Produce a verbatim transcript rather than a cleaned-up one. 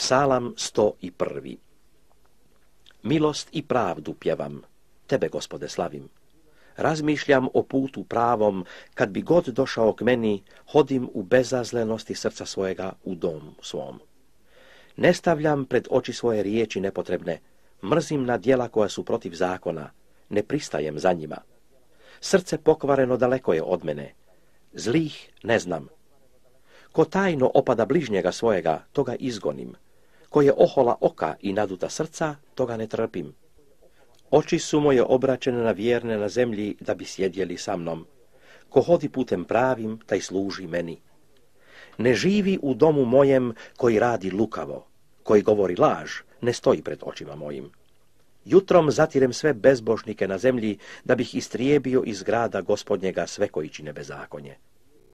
Psalam sto prvi. Milost i pravdu pjevam, tebe, Gospode, slavim. Razmišljam o putu pravom, kad bi god došao k meni, hodim u bezazlenosti srca svojega u domu svom. Ne stavljam pred oči svoje riječi nepotrebne, mrzim na djela koja su protiv zakona, ne pristajem za njima. Srce pokvareno daleko je od mene, zlih ne znam. Ko tajno opada bližnjega svojega, toga izgonim. Ko je ohola oka i naduta srca, toga ne trpim. Oči su moje obraćene na vjerne na zemlji, da bi sjedjeli sa mnom. Ko hodi putem pravim, taj služi meni. Ne živi u domu mojem koji radi lukavo, koji govori laž, ne stoji pred očima mojim. Jutrom zatirem sve bezbožnike na zemlji, da bih istrijebio iz grada Gospodnjega sve koji čine bezakonje.